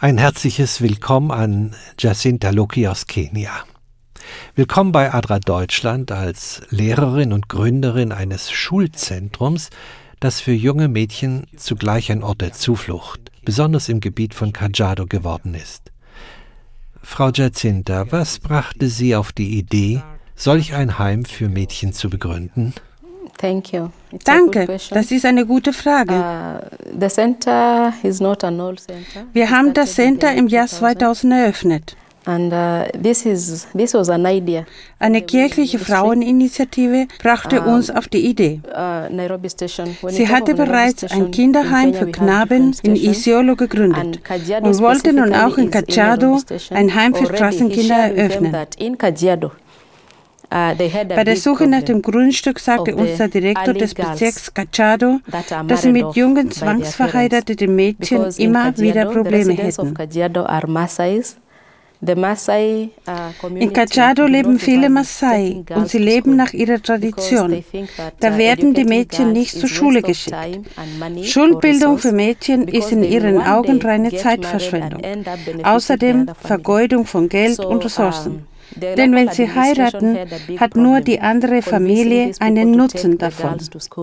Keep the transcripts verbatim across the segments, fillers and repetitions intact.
Ein herzliches Willkommen an Jacinta Loki aus Kenia. Willkommen bei ADRA Deutschland als Lehrerin und Gründerin eines Schulzentrums, das für junge Mädchen zugleich ein Ort der Zuflucht, besonders im Gebiet von Kajiado geworden ist. Frau Jacinta, was brachte Sie auf die Idee, solch ein Heim für Mädchen zu begründen? Danke, das ist eine gute Frage. Wir haben das Center im Jahr zweitausend eröffnet. Eine kirchliche Fraueninitiative brachte uns auf die Idee. Sie hatte bereits ein Kinderheim für Knaben in Isiolo gegründet und wollte nun auch in Kajiado ein Heim für Straßenkinder eröffnen. Bei der Suche nach dem Grundstück sagte uns der Direktor des Bezirks Kajiado, dass sie mit jungen, zwangsverheirateten Mädchen immer wieder Probleme hätten. In Kajiado leben viele Maasai und sie leben nach ihrer Tradition. Da werden die Mädchen nicht zur Schule geschickt. Schulbildung für Mädchen ist in ihren Augen reine Zeitverschwendung. Außerdem Vergeudung von Geld und Ressourcen. Denn wenn sie heiraten, hat nur die andere Familie einen Nutzen davon.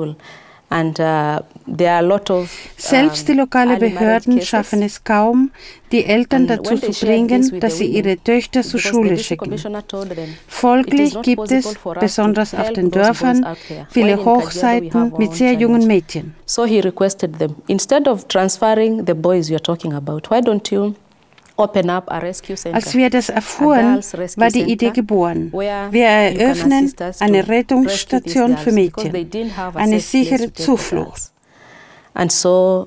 Selbst die lokalen Behörden schaffen es kaum, die Eltern dazu zu bringen, dass sie ihre Töchter zur Schule schicken. Folglich gibt es, besonders auf den Dörfern, viele Hochzeiten mit sehr jungen Mädchen. So he requested them, instead of transferring the boys you're talking about, why don't you Als wir das erfuhren, war die Idee geboren. Wir eröffnen eine Rettungsstation für Mädchen, eine sichere Zuflucht. Als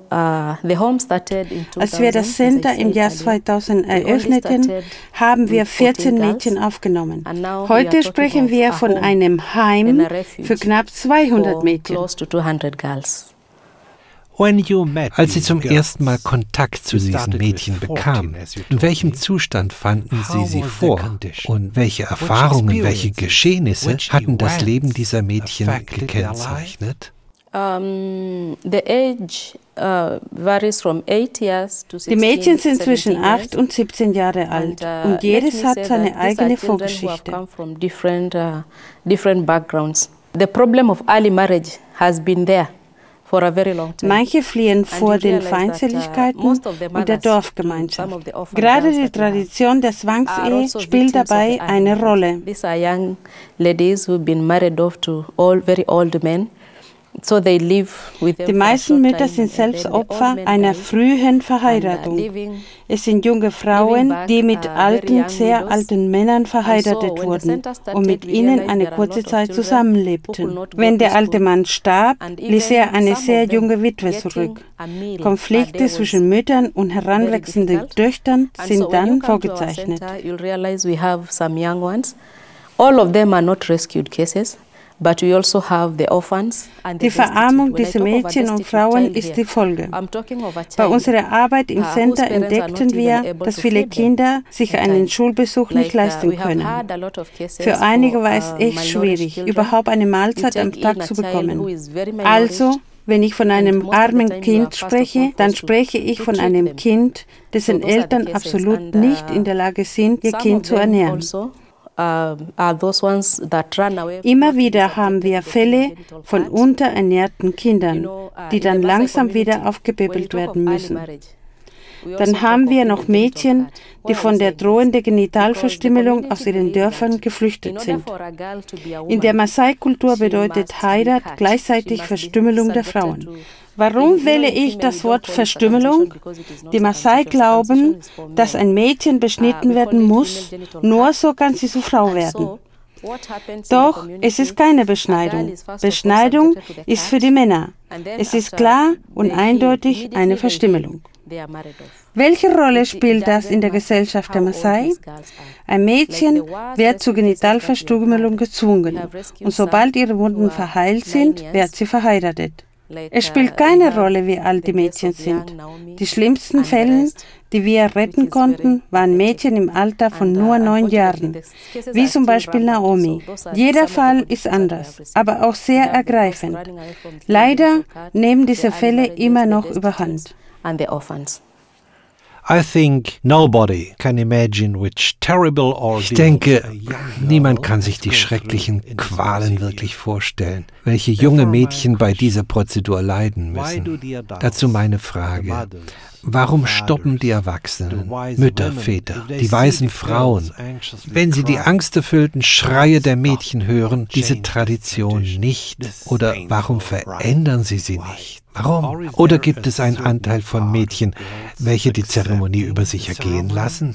wir das Center im Jahr zweitausend eröffneten, haben wir vierzehn Mädchen aufgenommen. Heute sprechen wir von einem Heim für knapp zweihundert Mädchen. Als Sie zum ersten Mal Kontakt zu diesen Mädchen bekamen, in welchem Zustand fanden Sie sie vor? Und welche Erfahrungen, welche Geschehnisse hatten das Leben dieser Mädchen gekennzeichnet? Die Mädchen sind zwischen acht und siebzehn Jahre alt und jedes hat seine eigene Vorgeschichte. Manche fliehen vor den Feindseligkeiten und der Dorfgemeinschaft. Gerade die Tradition der Zwangsehe spielt dabei eine Rolle. Die meisten Mütter sind selbst Opfer einer frühen Verheiratung. Es sind junge Frauen, die mit alten, sehr alten Männern verheiratet wurden und mit ihnen eine kurze Zeit zusammenlebten. Wenn der alte Mann starb, ließ er eine sehr junge Witwe zurück. Konflikte zwischen Müttern und heranwachsenden Töchtern sind dann vorgezeichnet. All of them are not rescued cases. Die Verarmung dieser Mädchen und Frauen ist die Folge. Bei unserer Arbeit im Center entdeckten wir, dass viele Kinder sich einen Schulbesuch nicht leisten können. Für einige war es echt schwierig, überhaupt eine Mahlzeit am Tag zu bekommen. Also, wenn ich von einem armen Kind spreche, dann spreche ich von einem Kind, dessen Eltern absolut nicht in der Lage sind, ihr Kind zu ernähren. Immer wieder haben wir Fälle von unterernährten Kindern, die dann langsam wieder aufgepäppelt werden müssen. Dann haben wir noch Mädchen, die von der drohenden Genitalverstümmelung aus ihren Dörfern geflüchtet sind. In der Maasai-Kultur bedeutet Heirat gleichzeitig Verstümmelung der Frauen. Warum wähle ich das Wort Verstümmelung? Die Maasai glauben, dass ein Mädchen beschnitten werden muss, nur so kann sie zur Frau werden. Doch es ist keine Beschneidung. Beschneidung ist für die Männer. Es ist klar und eindeutig eine Verstümmelung. Welche Rolle spielt das in der Gesellschaft der Maasai? Ein Mädchen wird zur Genitalverstümmelung gezwungen und sobald ihre Wunden verheilt sind, wird sie verheiratet. Es spielt keine Rolle, wie alt die Mädchen sind. Die schlimmsten Fälle, die wir retten konnten, waren Mädchen im Alter von nur neun Jahren, wie zum Beispiel Naomi. Jeder Fall ist anders, aber auch sehr ergreifend. Leider nehmen diese Fälle immer noch überhand. I think nobody can imagine which terrible ordeals. Ich denke, niemand kann sich die schrecklichen Qualen wirklich vorstellen, welche junge Mädchen bei dieser Prozedur leiden müssen. Dazu meine Frage: Warum stoppen die Erwachsenen, Mütter, Väter, die weisen Frauen, wenn sie die angsterfüllten Schreie der Mädchen hören, diese Tradition nicht? Oder warum verändern sie sie nicht? Warum? Oder gibt es einen Anteil von Mädchen, welche die Zeremonie über sich ergehen lassen?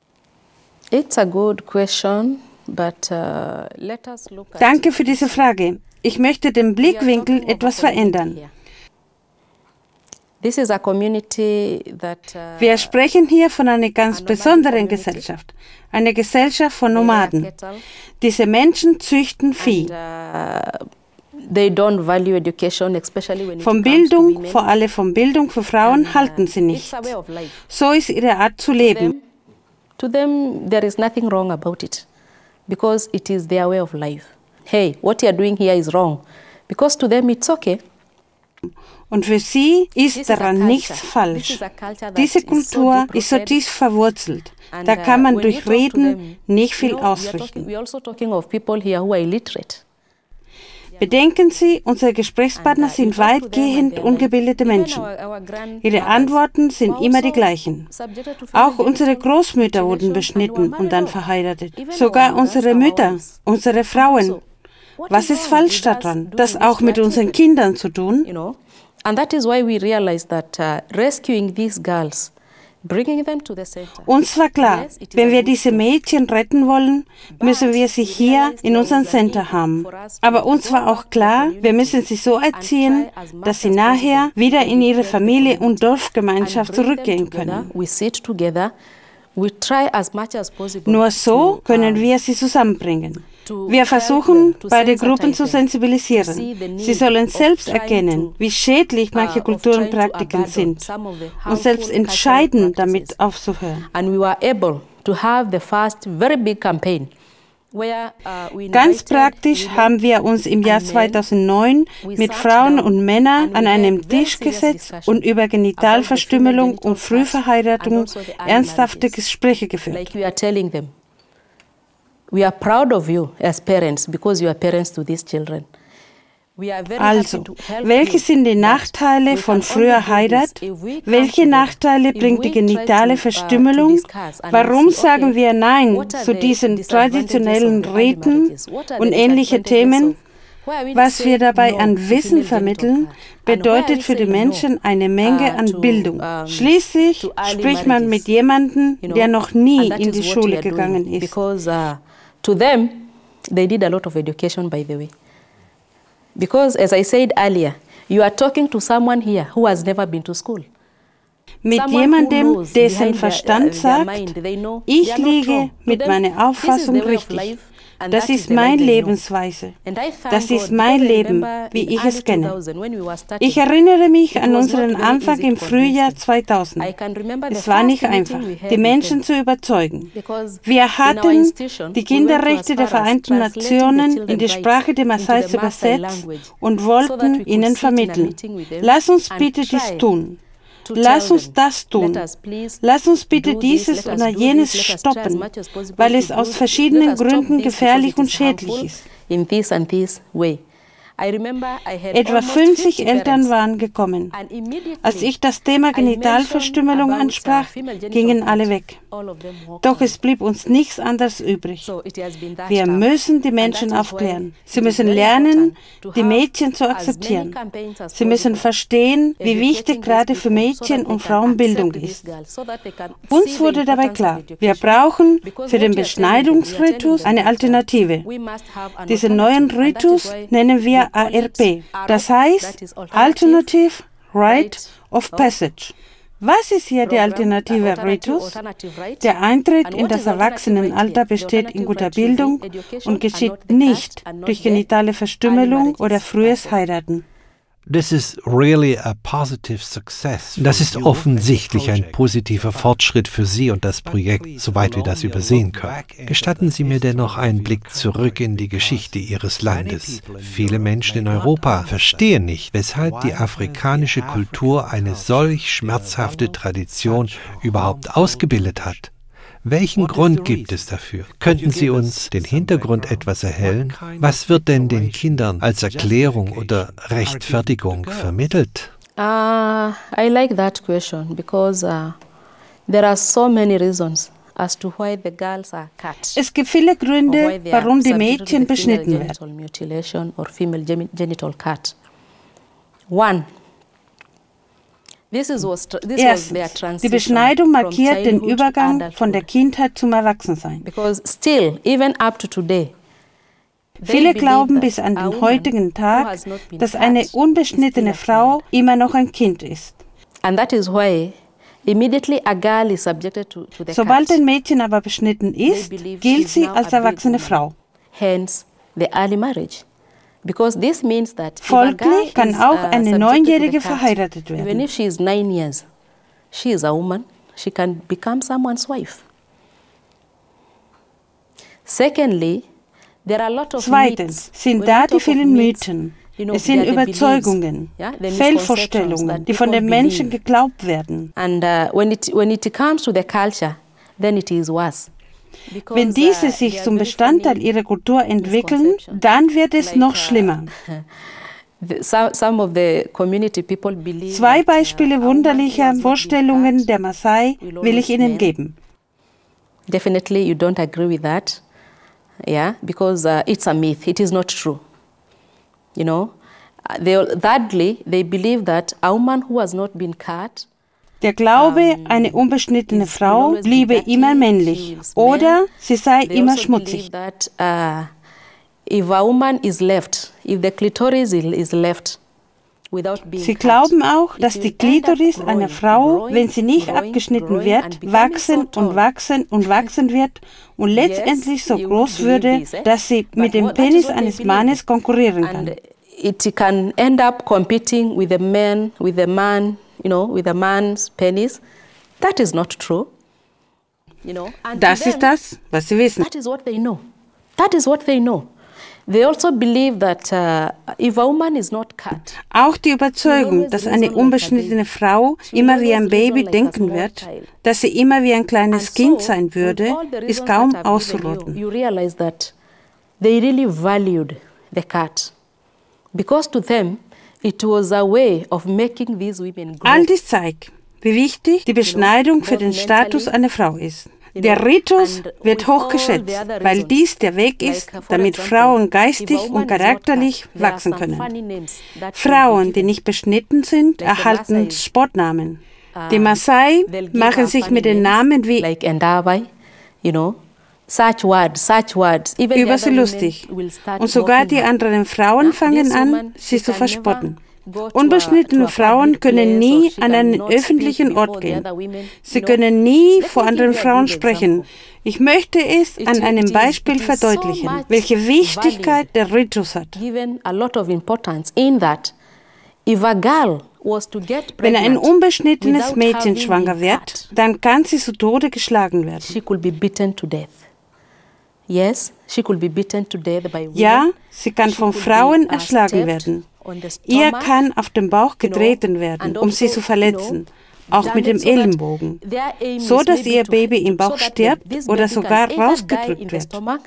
Danke für diese Frage. Ich möchte den Blickwinkel etwas verändern. Wir sprechen hier von einer ganz besonderen Gesellschaft, eine Gesellschaft von Nomaden. Diese Menschen züchten Vieh. Von Bildung, vor allem von Bildung für Frauen, halten sie nichts. So ist ihre Art zu leben. To them, there is nothing wrong about it, because it is their way of life. Hey, what you are doing here is wrong, because to them it's okay. Und für sie ist daran nichts falsch. Diese Kultur ist so tief verwurzelt. Da kann man durch Reden nicht viel ausrichten. Bedenken Sie, unsere Gesprächspartner sind weitgehend ungebildete Menschen. Ihre Antworten sind immer die gleichen. Auch unsere Großmütter wurden beschnitten und dann verheiratet. Sogar unsere Mütter, unsere Frauen. Was ist falsch daran, das auch mit unseren Kindern zu tun? And that is why we realized that uh, rescuing these girls, bringing them to the center. Uns war klar, wenn wir diese Mädchen retten wollen, müssen wir sie hier in unserem Center haben. Aber uns war auch klar, wir müssen sie so erziehen, dass sie nachher wieder in ihre Familie und Dorfgemeinschaft zurückgehen können. Nur so können wir sie zusammenbringen. Wir versuchen, beide Gruppen zu sensibilisieren. Sie sollen selbst erkennen, wie schädlich manche Kulturen und Praktiken sind und selbst entscheiden, damit aufzuhören. Ganz praktisch haben wir uns im Jahr zweitausendneun mit Frauen und Männern an einem Tisch gesetzt und über Genitalverstümmelung und Frühverheiratung ernsthafte Gespräche geführt. We are proud of you as parents because you are parents to these children. Also, welche sind die Nachteile von früher Heirat? Welche Nachteile bringt die genitale Verstümmelung? Warum sagen wir Nein zu diesen traditionellen Riten und ähnliche Themen? Was wir dabei an Wissen vermitteln, bedeutet für die Menschen eine Menge an Bildung. Schließlich spricht man mit jemandem, der noch nie in die Schule gegangen ist. To them, they did a lot of education, by the way. Because, as I said earlier, you are talking to someone here who has never been to school. Mit jemandem, dessen Verstand sagt, ich liege mit meiner Auffassung richtig. Das ist meine Lebensweise. Das ist mein Leben, wie ich es kenne. Ich erinnere mich an unseren Anfang im Frühjahr zweitausend. Es war nicht einfach, die Menschen zu überzeugen. Wir hatten die Kinderrechte der Vereinten Nationen in die Sprache der Maasais übersetzt und wollten ihnen vermitteln. Lass uns bitte dies tun. Lass uns das tun. Lass uns bitte dieses oder jenes stoppen, weil es aus verschiedenen Gründen gefährlich und schädlich ist. Etwa fünfzig Eltern waren gekommen. Als ich das Thema Genitalverstümmelung ansprach, gingen alle weg. Doch es blieb uns nichts anderes übrig. Wir müssen die Menschen aufklären. Sie müssen lernen, die Mädchen zu akzeptieren. Sie müssen verstehen, wie wichtig gerade für Mädchen und Frauen Bildung ist. Uns wurde dabei klar, wir brauchen für den Beschneidungsritus eine Alternative. Diesen neuen Ritus nennen wir A R P, das heißt Alternative Rite of Passage. Was ist hier der alternative Ritus? Der Eintritt in das Erwachsenenalter besteht in guter Bildung und geschieht nicht durch genitale Verstümmelung oder frühes Heiraten. Das ist offensichtlich ein positiver Fortschritt für Sie und das Projekt, soweit wir das übersehen können. Gestatten Sie mir dennoch einen Blick zurück in die Geschichte Ihres Landes. Viele Menschen in Europa verstehen nicht, weshalb die afrikanische Kultur eine solch schmerzhafte Tradition überhaupt ausgebildet hat. Welchen Grund gibt es dafür? Könnten Sie uns den Hintergrund etwas erhellen? Was wird denn den Kindern als Erklärung oder Rechtfertigung vermittelt? Uh, I like that question because uh, there are so many reasons as to why the girls are cut. Es gibt viele Gründe, warum die Mädchen beschnitten werden. Mutilation or female genital cut. One. This is was, this Erstens, die Beschneidung markiert den Übergang von der Kindheit zum Erwachsensein. Because still, even up to today, viele glauben bis an den heutigen Tag, dass eine unbeschnittene Frau immer noch ein Kind ist. And that is why immediately a girl is subjected to, to the Sobald ein Mädchen aber beschnitten ist, gilt sie als erwachsene Frau. Hence the early marriage. Because this means that folglich kann auch eine Neunjährige verheiratet werden. Even if she is nine years, she is a woman. She can become someone's wife. Secondly, there are a lot of Zweitens sind da die vielen Mythen. Es sind Überzeugungen, Fehlvorstellungen, die von den Menschen geglaubt werden. And uh, when it when it comes to the culture, then it is worse. Wenn diese sich zum Bestandteil ihrer Kultur entwickeln, dann wird es noch schlimmer. Zwei Beispiele wunderlicher Vorstellungen der Maasai will ich Ihnen geben. Definitely you don't agree with that, yeah, because uh, it's a myth. It is not true. You know, they, thirdly, they believe that a woman who has not been cut. Der Glaube, eine unbeschnittene Frau bliebe immer männlich oder sie sei immer schmutzig. Sie glauben auch, dass die Klitoris einer Frau, wenn sie nicht abgeschnitten wird, wachsen und wachsen und wachsen wird und letztendlich so groß würde, dass sie mit dem Penis eines Mannes konkurrieren kann. It can end up competing with a man, with a man. You know, with a man's penis. That is not true. You know, das ist das, was sie wissen. That is what they know. That is what they know. They also believe that uh, if a woman is not cut. Auch die Überzeugung, dass eine unbeschnittene Frau immer wie ein Baby denken wird, dass sie immer wie ein kleines Kind sein würde, ist kaum auszurotten. You realize that they really valued the cut, because to them it was a way of making these women grow. All dies zeigt, wie wichtig die Beschneidung für den Status einer Frau ist. Der Ritus wird hochgeschätzt, weil dies der Weg ist, damit Frauen geistig und charakterlich wachsen können. Frauen, die nicht beschnitten sind, erhalten Spottnamen. Die Maasai machen sich mit den Namen wie über sie lustig. Und sogar die anderen Frauen fangen an, sie zu verspotten. Unbeschnittene Frauen können nie an einen öffentlichen Ort gehen. Sie können nie vor anderen Frauen sprechen. Ich möchte es an einem Beispiel verdeutlichen, welche Wichtigkeit der Ritus hat. Wenn ein unbeschnittenes Mädchen schwanger wird, dann kann sie zu Tode geschlagen werden. Ja, sie kann von Frauen erschlagen werden. Ihr kann auf den Bauch getreten werden, um sie zu verletzen, auch mit dem Ellenbogen, so dass ihr Baby im Bauch stirbt oder sogar rausgedrückt wird.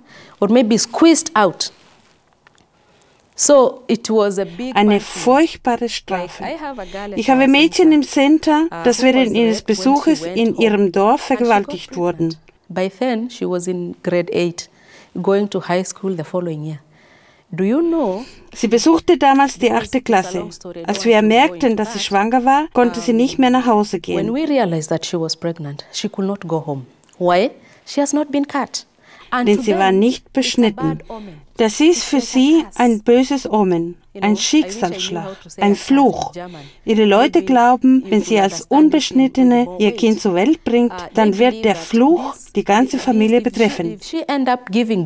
Eine furchtbare Strafe. Ich habe Mädchen im Center, das während ihres Besuches in ihrem Dorf vergewaltigt wurden. By then, she was in grade eight, going to high school the following year. Do you know? Sie besuchte damals die achte Klasse. Als wir merkten, dass sie schwanger war, konnte sie nicht mehr nach Hause gehen. When we realized that she was pregnant, she could not go home. Why? She has not been cut. Denn sie war nicht beschnitten. Das ist für sie ein böses Omen, ein Schicksalsschlag, ein Fluch. Ihre Leute glauben, wenn sie als Unbeschnittene ihr Kind zur Welt bringt, dann wird der Fluch die ganze Familie betreffen.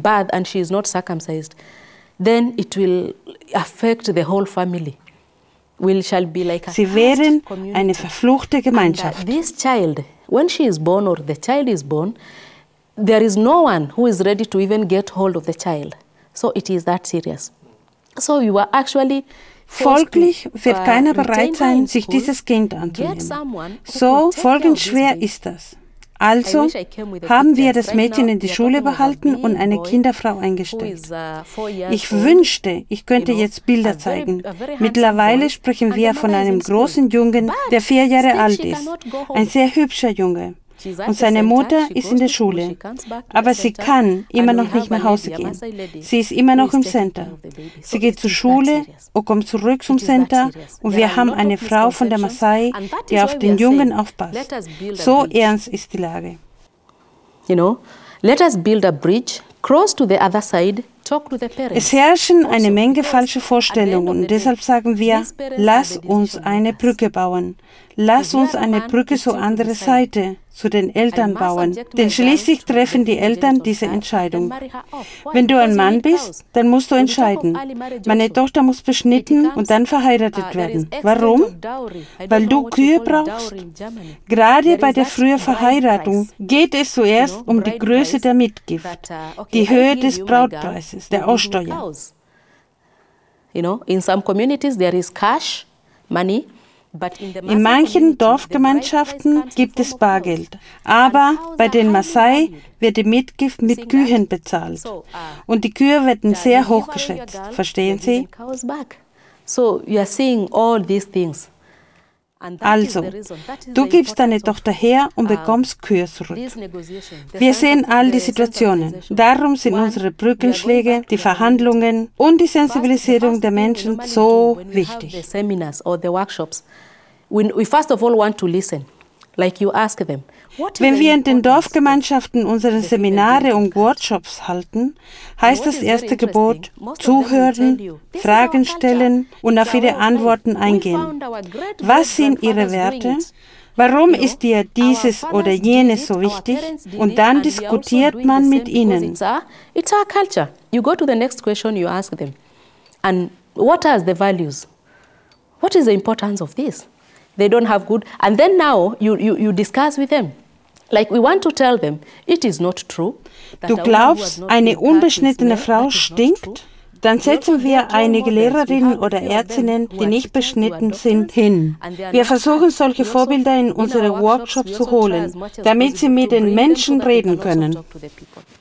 Then it will affect the whole family. will shall be like a Sie wären community. eine verfluchte Gemeinschaft. And, uh, this child, when she is born or the child is born, there is no one who is ready to even get hold of the child. So it is that serious. So you are actually Folglich wird keiner bereit sein, sich dieses Kind anzunehmen. So folgenschwer ist das. Also haben wir das Mädchen in die Schule behalten und eine Kinderfrau eingestellt. Ich wünschte, ich könnte jetzt Bilder zeigen. Mittlerweile sprechen wir von einem großen Jungen, der vier Jahre alt ist. Ein sehr hübscher Junge. Und seine Mutter ist in der Schule. Aber sie kann immer noch nicht nach Hause gehen. Sie ist immer noch im Center. Sie geht zur Schule und kommt zurück zum Center. Und wir haben eine Frau von der Maasai, die auf den Jungen aufpasst. So ernst ist die Lage. You know, let us build a bridge, cross to the other side. Es herrschen eine Menge falsche Vorstellungen und deshalb sagen wir, lass uns eine Brücke bauen. Lass uns eine Brücke zur anderen Seite, zu den Eltern bauen. Denn schließlich treffen die Eltern diese Entscheidung. Wenn du ein Mann bist, dann musst du entscheiden. Meine Tochter muss beschnitten und dann verheiratet werden. Warum? Weil du Kühe brauchst. Gerade bei der frühen Verheiratung geht es zuerst um die Größe der Mitgift, die Höhe des Brautpreises, der Aussteuer. You know, in some communities there is cash, money. In manchen Dorfgemeinschaften gibt es Bargeld, aber bei den Maasai wird die Mitgift mit Kühen bezahlt. Und die Kühe werden sehr hoch geschätzt, verstehen Sie? Also, du gibst deine Tochter her und bekommst Kühe zurück. Wir sehen all die Situationen. Darum sind unsere Brückenschläge, die Verhandlungen und die Sensibilisierung der Menschen so wichtig. Wenn wir in den Dorfgemeinschaften unsere Seminare und Workshops halten, heißt das erste Gebot, zuhören, Fragen stellen und auf ihre Antworten eingehen. Was sind ihre Werte? Warum ist dir dieses oder jenes so wichtig? Und dann diskutiert man mit ihnen. It's our culture. You go to the next question, you ask them. And what are the values? What is the importance of this? They don't have good, and then now you, you, you discuss with them. Like we want to tell them, it is not true. Du glaubst, eine unbeschnittene Frau stinkt? Dann setzen wir einige Lehrerinnen oder Ärztinnen, die nicht beschnitten sind, hin. Wir versuchen, solche Vorbilder in unsere Workshops zu holen, damit sie mit den Menschen reden können.